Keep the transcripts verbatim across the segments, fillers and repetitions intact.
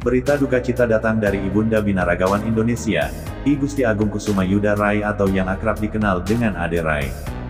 Berita duka cita datang dari Ibunda Binaragawan Indonesia, I Gusti Agung Kusumayuda Rai atau yang akrab dikenal dengan Ade Rai.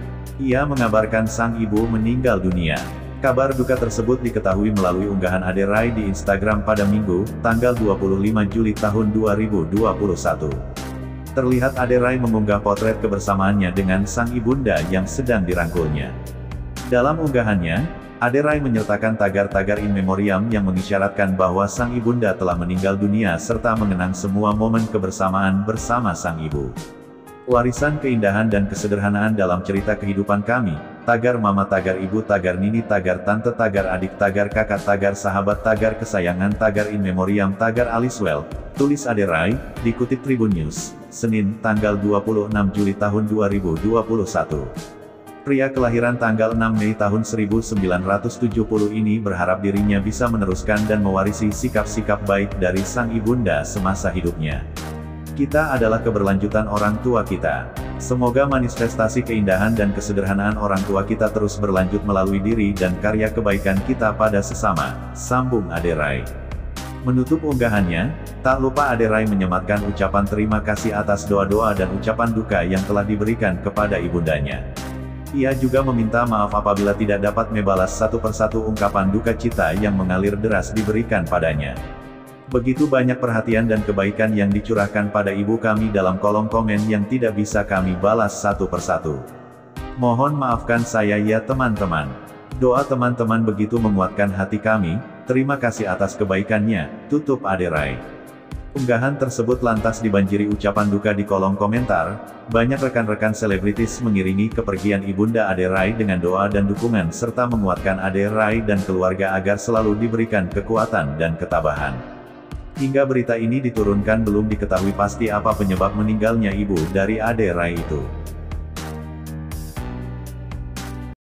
Ia mengabarkan sang ibu meninggal dunia. Kabar duka tersebut diketahui melalui unggahan Ade Rai di Instagram pada Minggu, tanggal dua puluh lima Juli tahun dua ribu dua puluh satu. Terlihat Ade Rai mengunggah potret kebersamaannya dengan sang ibunda yang sedang dirangkulnya. Dalam unggahannya, Ade Rai menyertakan tagar-tagar in memoriam yang mengisyaratkan bahwa sang ibunda telah meninggal dunia serta mengenang semua momen kebersamaan bersama sang ibu. Warisan keindahan dan kesederhanaan dalam cerita kehidupan kami, tagar mama, tagar ibu, tagar nini, tagar tante, tagar adik, tagar kakak, tagar sahabat, tagar kesayangan, tagar in memoriam, tagar Aliswell, tulis Ade Rai, dikutip Tribun News, Senin, tanggal dua puluh enam Juli tahun dua ribu dua puluh satu. Pria kelahiran tanggal enam Mei tahun seribu sembilan ratus tujuh puluh ini berharap dirinya bisa meneruskan dan mewarisi sikap-sikap baik dari sang ibunda semasa hidupnya. Kita adalah keberlanjutan orang tua kita. Semoga manifestasi keindahan dan kesederhanaan orang tua kita terus berlanjut melalui diri dan karya kebaikan kita pada sesama, sambung Ade Rai. Menutup unggahannya, tak lupa Ade Rai menyematkan ucapan terima kasih atas doa-doa dan ucapan duka yang telah diberikan kepada ibundanya. Ia juga meminta maaf apabila tidak dapat membalas satu persatu ungkapan duka cita yang mengalir deras diberikan padanya. Begitu banyak perhatian dan kebaikan yang dicurahkan pada ibu kami dalam kolom komen yang tidak bisa kami balas satu persatu. Mohon maafkan saya ya teman-teman. Doa teman-teman begitu menguatkan hati kami, terima kasih atas kebaikannya, tutup Ade Rai. Unggahan tersebut lantas dibanjiri ucapan duka di kolom komentar. Banyak rekan-rekan selebritis mengiringi kepergian ibunda Ade Rai dengan doa dan dukungan serta menguatkan Ade Rai dan keluarga agar selalu diberikan kekuatan dan ketabahan. Hingga berita ini diturunkan belum diketahui pasti apa penyebab meninggalnya ibu dari Ade Rai itu.